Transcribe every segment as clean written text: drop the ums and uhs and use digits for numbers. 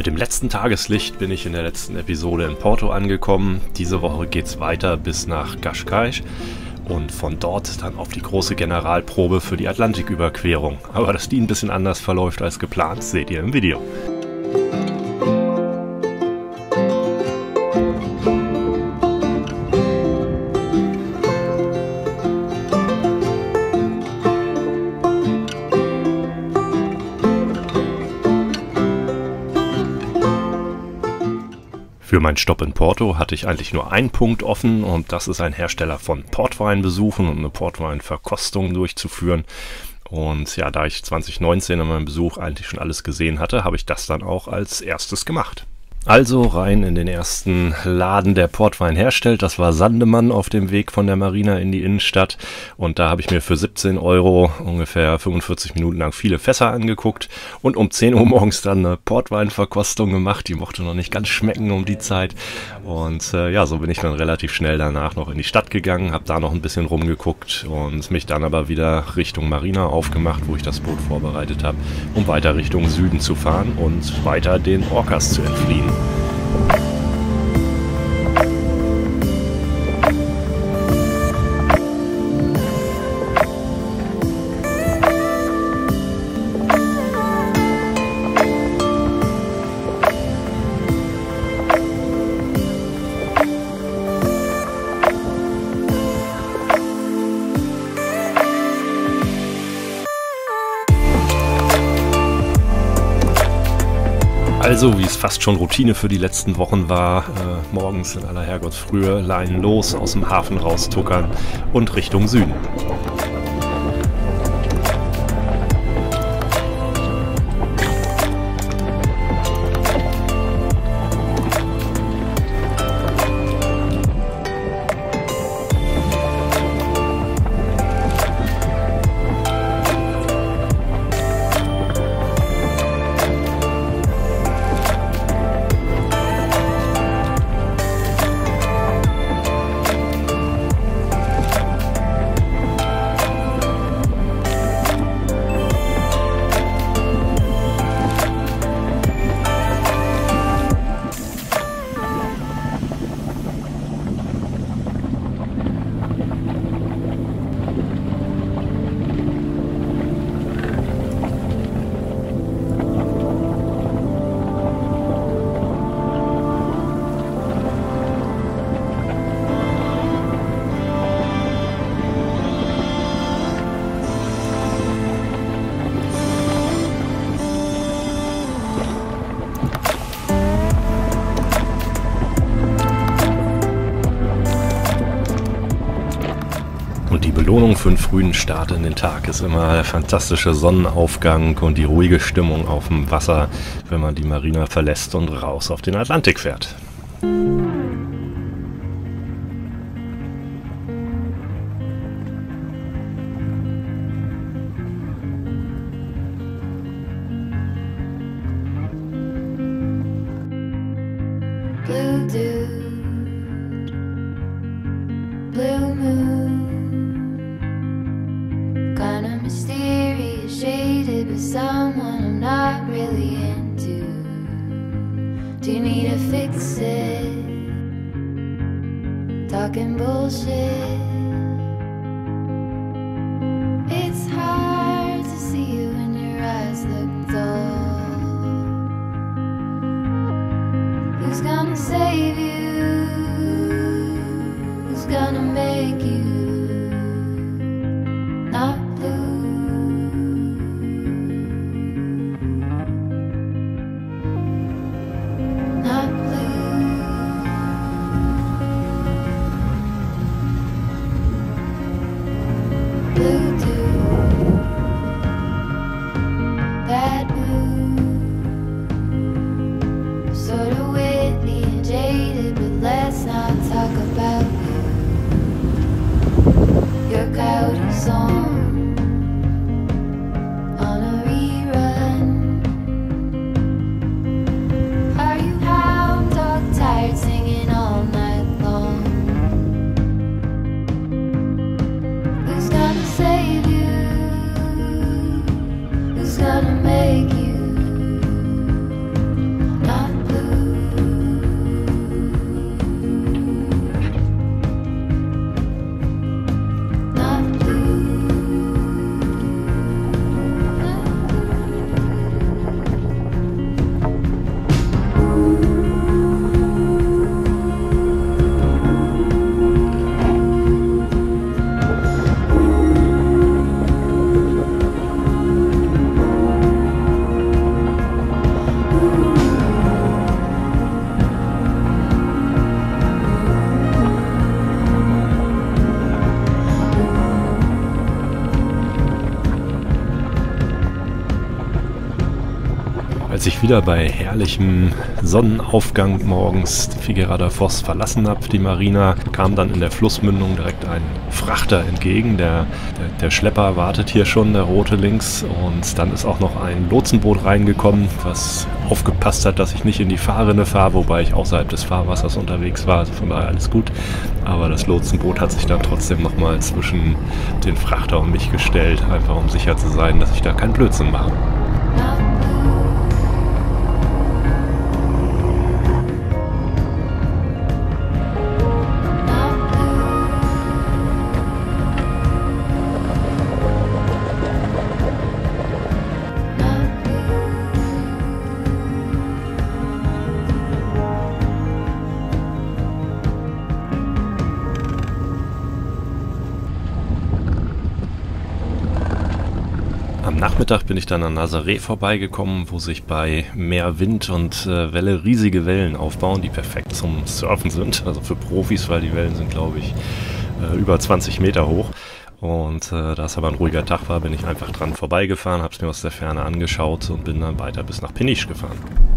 Mit dem letzten Tageslicht bin ich in der letzten Episode in Porto angekommen. Diese Woche geht's weiter bis nach Cascais und von dort dann auf die große Generalprobe für die Atlantiküberquerung. Aber dass die ein bisschen anders verläuft als geplant, seht ihr im Video. Für meinen Stopp in Porto hatte ich eigentlich nur einen Punkt offen und das ist ein Hersteller von Portwein besuchen und eine Portweinverkostung durchzuführen. Und ja, da ich 2019 an meinem Besuch eigentlich schon alles gesehen hatte, habe ich das dann auch als erstes gemacht. Also rein in den ersten Laden, der Portwein herstellt. Das war Sandemann auf dem Weg von der Marina in die Innenstadt. Und da habe ich mir für 17 € ungefähr 45 Minuten lang viele Fässer angeguckt. Und um 10 Uhr morgens dann eine Portweinverkostung gemacht. Die mochte noch nicht ganz schmecken um die Zeit. Und ja, so bin ich dann relativ schnell danach noch in die Stadt gegangen, habe da noch ein bisschen rumgeguckt und mich dann aber wieder Richtung Marina aufgemacht, wo ich das Boot vorbereitet habe, um weiter Richtung Süden zu fahren und weiter den Orcas zu entfliehen. Also, wie es fast schon Routine für die letzten Wochen war, morgens in aller Herrgottsfrühe Leinen los, aus dem Hafen raustuckern und Richtung Süden. Und die Belohnung für einen frühen Start in den Tag ist immer der fantastische Sonnenaufgang und die ruhige Stimmung auf dem Wasser, wenn man die Marina verlässt und raus auf den Atlantik fährt. Blue dude, blue moon, kinda mysterious, shaded with someone I'm not really into. Do you need to fix it? Talking bullshit. It's hard to see you when your eyes look dull. Who's gonna save you? Who's gonna make you not blue? Not blue. Als ich wieder bei herrlichem Sonnenaufgang morgens Figueira da Foz verlassen habe, die Marina, kam dann in der Flussmündung direkt ein Frachter entgegen. Der Schlepper wartet hier schon, der rote links. Und dann ist auch noch ein Lotsenboot reingekommen, was aufgepasst hat, dass ich nicht in die Fahrrinne fahre, wobei ich außerhalb des Fahrwassers unterwegs war. Also von daher alles gut. Aber das Lotsenboot hat sich dann trotzdem nochmal zwischen den Frachter und mich gestellt, einfach um sicher zu sein, dass ich da keinen Blödsinn mache. Am Nachmittag bin ich dann an Nazaré vorbeigekommen, wo sich bei mehr Wind und Welle riesige Wellen aufbauen, die perfekt zum Surfen sind, also für Profis, weil die Wellen sind, glaube ich, über 20 Meter hoch. Und da es aber ein ruhiger Tag war, bin ich einfach dran vorbeigefahren, habe es mir aus der Ferne angeschaut und bin dann weiter bis nach Peniche gefahren.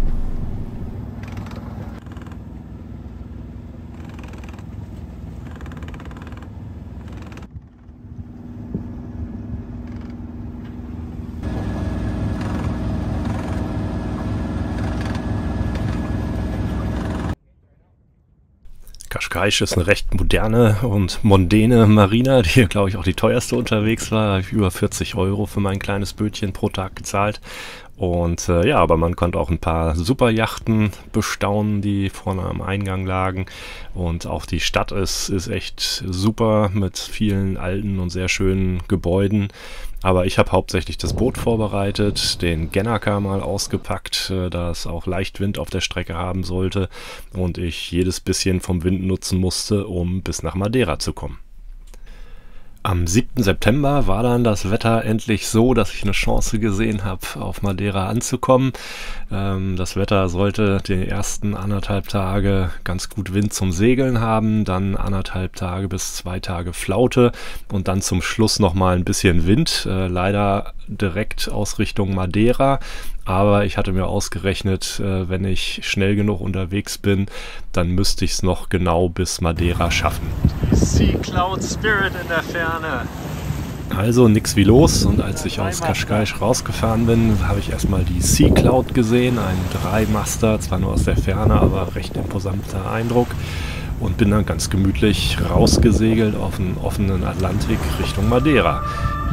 Cascais ist eine recht moderne und mondäne Marina, die, glaube ich, auch die teuerste unterwegs war. Da habe ich über 40 € für mein kleines Bötchen pro Tag gezahlt. Und ja, aber man konnte auch ein paar Superjachten bestaunen, die vorne am Eingang lagen. Und auch die Stadt ist echt super mit vielen alten und sehr schönen Gebäuden. Aber ich habe hauptsächlich das Boot vorbereitet, den Gennaker mal ausgepackt, da es auch leicht Wind auf der Strecke haben sollte und ich jedes bisschen vom Wind nutzen musste, um bis nach Madeira zu kommen. Am 7. September war dann das Wetter endlich so, dass ich eine Chance gesehen habe, auf Madeira anzukommen. Das Wetter sollte die ersten 1,5 Tage ganz gut Wind zum Segeln haben, dann 1,5 Tage bis 2 Tage Flaute und dann zum Schluss nochmal ein bisschen Wind, leider direkt aus Richtung Madeira. Aber ich hatte mir ausgerechnet, wenn ich schnell genug unterwegs bin, dann müsste ich es noch genau bis Madeira schaffen. Die Sea Cloud Spirit in der Ferne. Also nix wie los, und als ich aus Cascais rausgefahren bin, habe ich erstmal die Sea Cloud gesehen, ein Dreimaster, zwar nur aus der Ferne, aber recht imposanter Eindruck, und bin dann ganz gemütlich rausgesegelt auf den offenen Atlantik Richtung Madeira.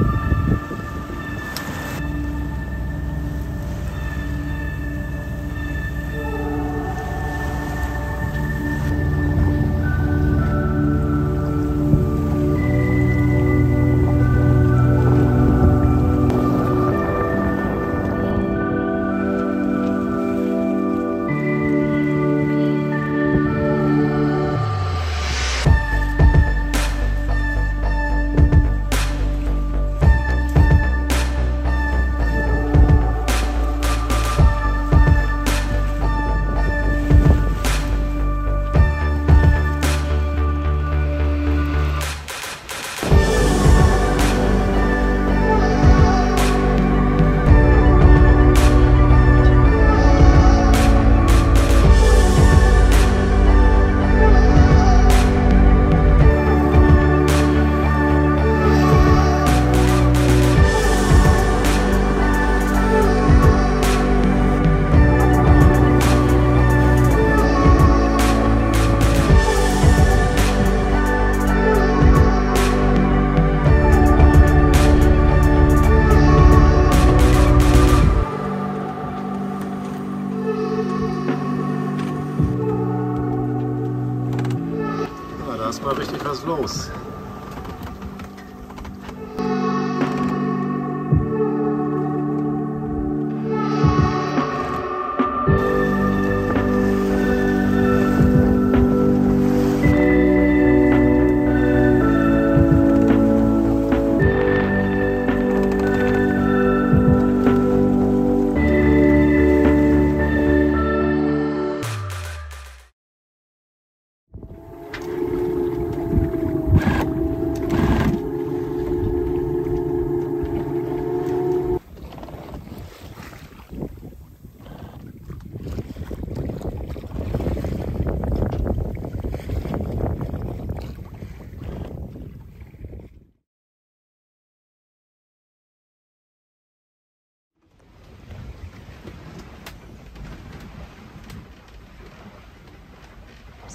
Da ist mal richtig was los.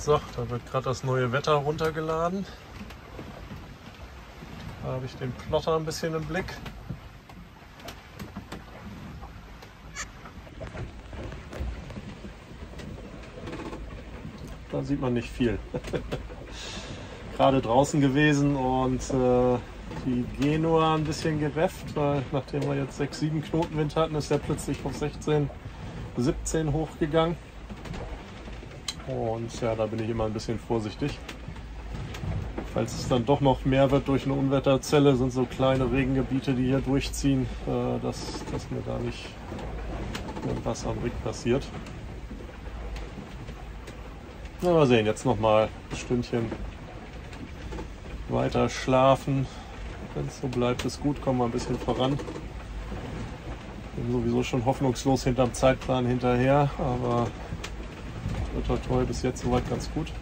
So, da wird gerade das neue Wetter runtergeladen. Da habe ich den Plotter ein bisschen im Blick. Da sieht man nicht viel. Gerade draußen gewesen und die Genua ein bisschen gerefft, weil nachdem wir jetzt 6-7 Knotenwind hatten, ist er plötzlich auf 16, 17 hochgegangen. Und ja, da bin ich immer ein bisschen vorsichtig. Falls es dann doch noch mehr wird durch eine Unwetterzelle, sind so kleine Regengebiete, die hier durchziehen, dass mir da nicht irgendwas am Rig passiert. Na, mal sehen, jetzt noch mal ein Stündchen weiter schlafen. Wenn es so bleibt, ist gut, kommen wir ein bisschen voran. Bin sowieso schon hoffnungslos hinterm Zeitplan hinterher, aber toi toi toi, bis jetzt soweit ganz gut.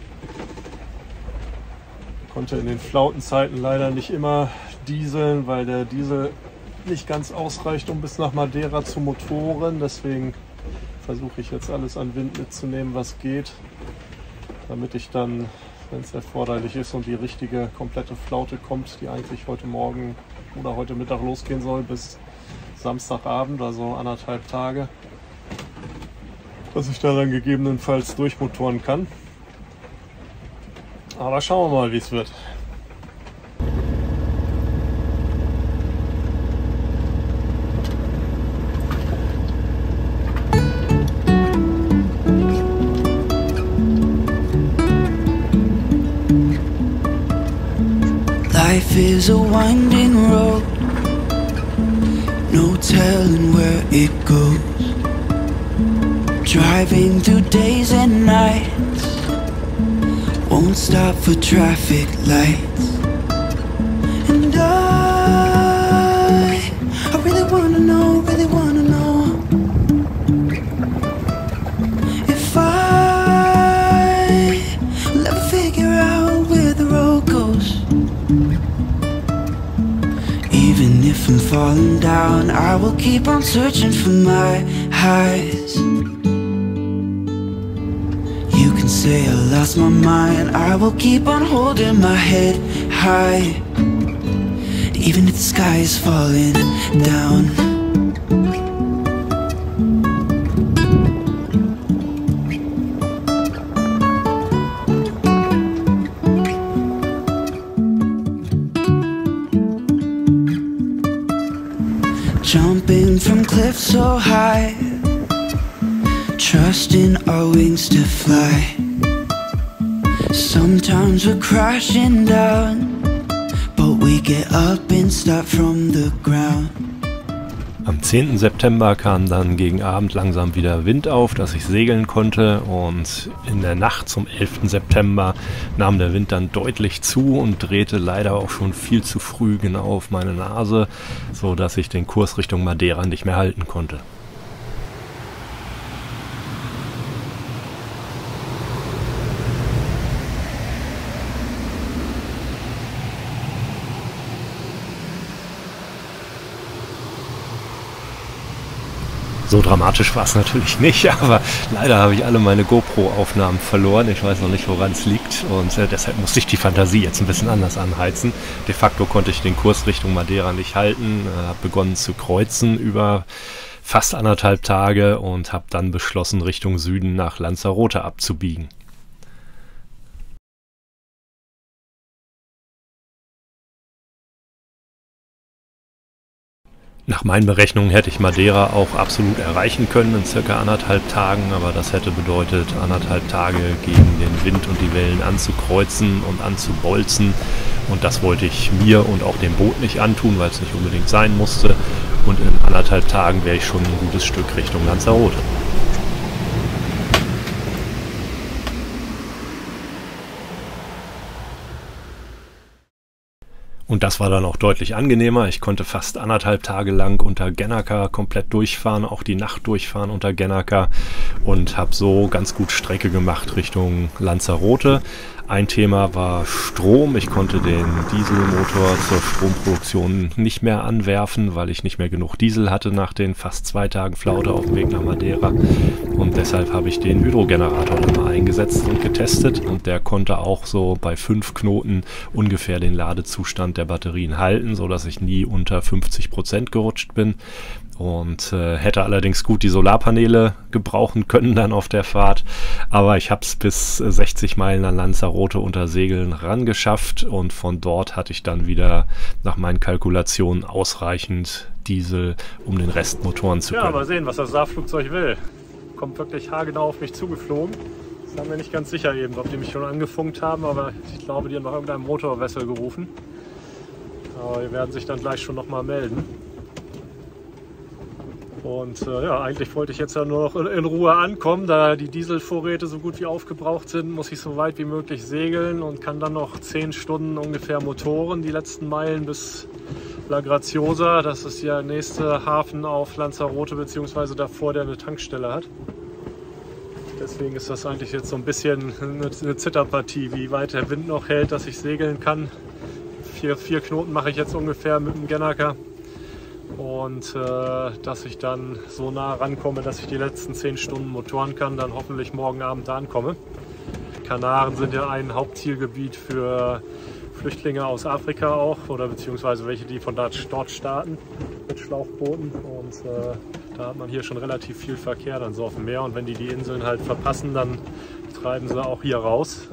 Konnte in den Flautenzeiten leider nicht immer dieseln, weil der Diesel nicht ganz ausreicht, um bis nach Madeira zu motoren. Deswegen versuche ich jetzt alles an Wind mitzunehmen, was geht, damit ich dann, wenn es erforderlich ist und die richtige komplette Flaute kommt, die eigentlich heute Morgen oder heute Mittag losgehen soll, bis Samstagabend, also 1,5 Tage, dass ich da dann gegebenenfalls durchmotoren kann. Aber schauen wir mal, wie es wird. Life is a winding road, no telling where it goes. Driving through days and nights, won't stop for traffic lights. And I really wanna know if I will ever figure out where the road goes. Even if I'm falling down, I will keep on searching for my highs. You can say I lost my mind, I will keep on holding my head high, even if the sky is falling down. Jumping from cliffs so high, trusting our wings to fly. Sometimes we're crashing down, but we get up and start from the ground. Am 10. September kam dann gegen Abend langsam wieder Wind auf, dass ich segeln konnte, und in der Nacht zum 11. September nahm der Wind dann deutlich zu und drehte leider auch schon viel zu früh genau auf meine Nase, so dass ich den Kurs Richtung Madeira nicht mehr halten konnte. So dramatisch war es natürlich nicht, aber leider habe ich alle meine GoPro-Aufnahmen verloren. Ich weiß noch nicht, woran es liegt, und deshalb musste ich die Fantasie jetzt ein bisschen anders anheizen. De facto konnte ich den Kurs Richtung Madeira nicht halten, habe begonnen zu kreuzen über fast 1,5 Tage und habe dann beschlossen, Richtung Süden nach Lanzarote abzubiegen. Nach meinen Berechnungen hätte ich Madeira auch absolut erreichen können in ca. 1,5 Tagen, aber das hätte bedeutet, 1,5 Tage gegen den Wind und die Wellen anzukreuzen und anzubolzen, und das wollte ich mir und auch dem Boot nicht antun, weil es nicht unbedingt sein musste, und in 1,5 Tagen wäre ich schon ein gutes Stück Richtung Lanzarote. Und das war dann auch deutlich angenehmer. Ich konnte fast 1,5 Tage lang unter Guernica komplett durchfahren, auch die Nacht durchfahren unter Guernica, und habe so ganz gut Strecke gemacht Richtung Lanzarote. Ein Thema war Strom. Ich konnte den Dieselmotor zur Stromproduktion nicht mehr anwerfen, weil ich nicht mehr genug Diesel hatte nach den fast 2 Tagen Flaute auf dem Weg nach Madeira. Und deshalb habe ich den Hydrogenerator dann mal eingesetzt und getestet. Und der konnte auch so bei 5 Knoten ungefähr den Ladezustand der Batterien halten, sodass ich nie unter 50% gerutscht bin. Und hätte allerdings gut die Solarpaneele gebrauchen können dann auf der Fahrt. Aber ich habe es bis 60 Meilen an Lanzarote unter Segeln rangeschafft und von dort hatte ich dann wieder nach meinen Kalkulationen ausreichend Diesel, um den Rest motoren zu können. Ja, mal sehen, was das Saarflugzeug will. Kommt wirklich haargenau auf mich zugeflogen. Das haben wir nicht ganz sicher eben, ob die mich schon angefunkt haben, aber ich glaube, die haben nach irgendeinem Motorwessel gerufen. Aber die werden sich dann gleich schon nochmal melden. Und ja, eigentlich wollte ich jetzt ja nur noch in Ruhe ankommen, da die Dieselvorräte so gut wie aufgebraucht sind, muss ich so weit wie möglich segeln und kann dann noch 10 Stunden ungefähr motoren, die letzten Meilen bis La Graciosa. Das ist der nächste Hafen auf Lanzarote, beziehungsweise davor, der eine Tankstelle hat. Deswegen ist das eigentlich jetzt so ein bisschen eine Zitterpartie, wie weit der Wind noch hält, dass ich segeln kann. 4 Knoten mache ich jetzt ungefähr mit dem Gennaker. Und dass ich dann so nah rankomme, dass ich die letzten 10 Stunden motoren kann, dann hoffentlich morgen Abend da ankomme. Die Kanaren sind ja ein Hauptzielgebiet für Flüchtlinge aus Afrika auch, oder beziehungsweise welche, die von dort starten mit Schlauchbooten. Und da hat man hier schon relativ viel Verkehr dann so auf dem Meer. Und wenn die Inseln halt verpassen, dann treiben sie auch hier raus.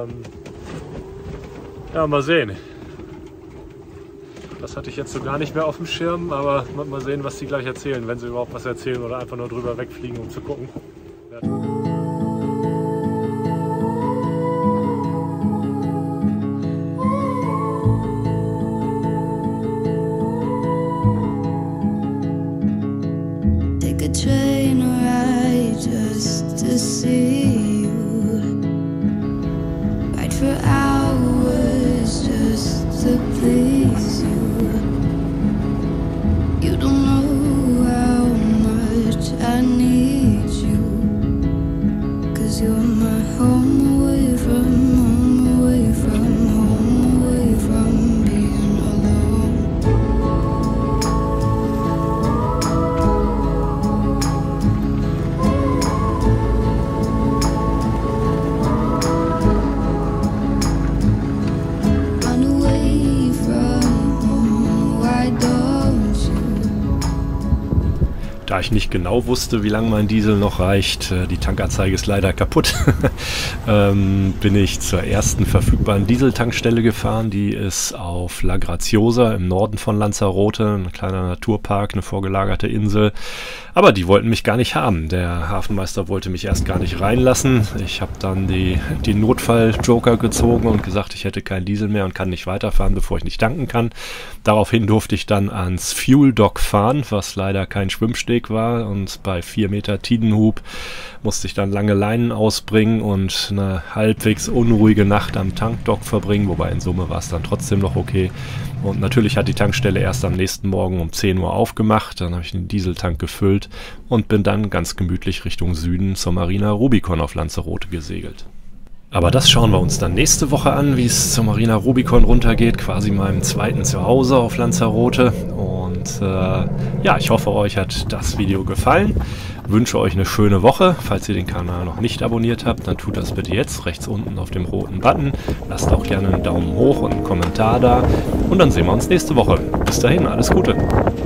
Ja, mal sehen. Das hatte ich jetzt so gar nicht mehr auf dem Schirm, aber mal sehen, was die gleich erzählen, wenn sie überhaupt was erzählen oder einfach nur drüber wegfliegen, um zu gucken. Take a train ride just to see you. Ride for hours just to please you. You don't know how much I need you, 'cause you're my home away from home, away from home, away from being alone. Run away from home, why don't you? Da ich nicht genau wusste, wie lange mein Diesel noch reicht, die Tankanzeige ist leider kaputt, bin ich zur ersten verfügbaren Dieseltankstelle gefahren. Die ist auf La Graciosa im Norden von Lanzarote, ein kleiner Naturpark, eine vorgelagerte Insel. Aber die wollten mich gar nicht haben. Der Hafenmeister wollte mich erst gar nicht reinlassen. Ich habe dann den Notfall-Joker gezogen und gesagt, ich hätte keinen Diesel mehr und kann nicht weiterfahren, bevor ich nicht tanken kann. Daraufhin durfte ich dann ans Fuel Dock fahren, was leider kein Schwimmsteg war. Und bei 4 Meter Tidenhub musste ich dann lange Leinen ausbringen und eine halbwegs unruhige Nacht am Tankdock verbringen. Wobei in Summe war es dann trotzdem noch okay. Und natürlich hat die Tankstelle erst am nächsten Morgen um 10 Uhr aufgemacht. Dann habe ich den Dieseltank gefüllt und bin dann ganz gemütlich Richtung Süden zur Marina Rubicon auf Lanzarote gesegelt. Aber das schauen wir uns dann nächste Woche an, wie es zur Marina Rubicon runtergeht, quasi meinem zweiten Zuhause auf Lanzarote. Und ja, ich hoffe, euch hat das Video gefallen. Wünsche euch eine schöne Woche. Falls ihr den Kanal noch nicht abonniert habt, dann tut das bitte jetzt, rechts unten auf dem roten Button. Lasst auch gerne einen Daumen hoch und einen Kommentar da. Und dann sehen wir uns nächste Woche. Bis dahin, alles Gute.